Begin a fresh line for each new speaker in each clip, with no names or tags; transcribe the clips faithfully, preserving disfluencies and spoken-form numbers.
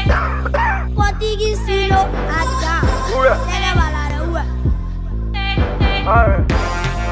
Potigi silo aga. Sega balada uwa.
Alright.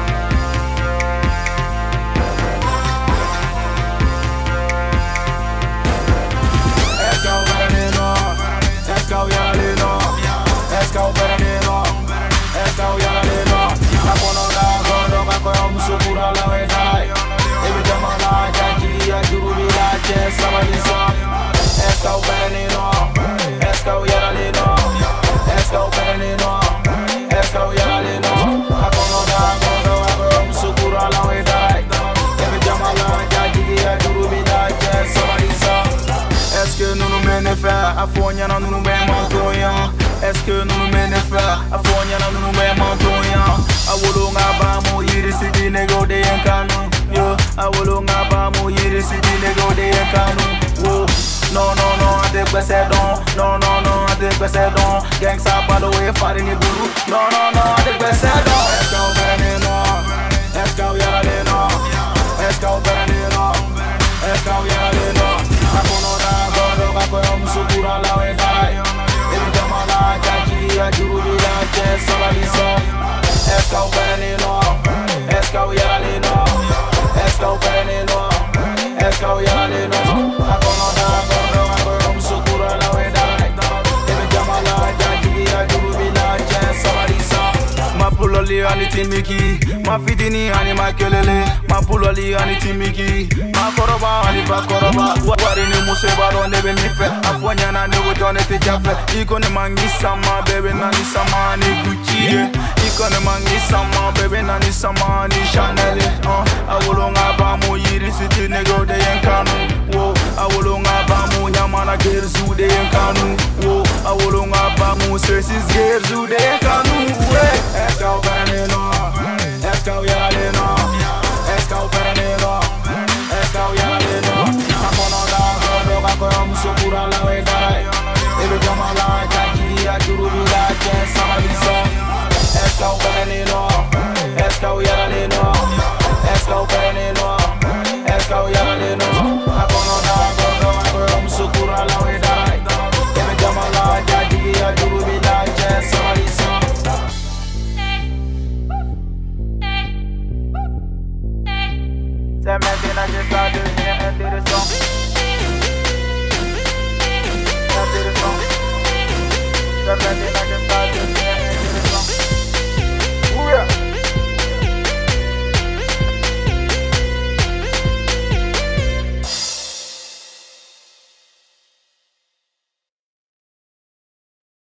Let's go, Bernino. Let's go, Yalino. Let's go, Bernino. Let's go, Yalino. Apono la gondo mako musukura la wedai. Every time I like I give you to be like yes, somebody song. Let's go, Bernino. Let's go, Yalino. Let's go, Bernino. Let's go, Yalino. Apono la gondo mako musukura la wedai. Every time I like I give you to be like yes, somebody song. Est-ce que nous nous menons faire à Fourniana nous nous mêmes en toyant? Est-ce que nous nous menons faire à Fourniana nous nous mêmes en toyant? I will not buy more years to the nego de Encano. Yo, I will not buy more years to the nego de Encano. No, no, no, I take best don. No, no, no, I take best don. Gangs up by the way, fighting the blue. No, no, no, I take best don. Let's go, Bernino. Let's go, Yalino. Let's go, Bernino. Let's go, Yalino. I don't know. I'm so good on la way die. Every time I like I give you to be like yes, somebody song. Let's go, Bernino. Let's go, Yalino. Let's go, Bernino. Let's go, Yalino. I don't know. I'm so good on la way die. Every time I like I give you to be like yes, somebody song. Ma puloli ani timiki, ma fidini ani makelele, ma puloli ani timiki, ma koroba ani pa koroba. Wari ni museba ro nebe mi fe, afwanya na nego jone te jafe. Iko ne mangi sama bebe na ni sama ni Gucci. Iko ne mangi sama bebe na ni sama ni Chanel. Uh, awolonga ba mo yiri siti nego de Encano. Wo, awolonga ba mo nyamana gerzu de Encano. Wo, awolonga ba mo sersis gerzu de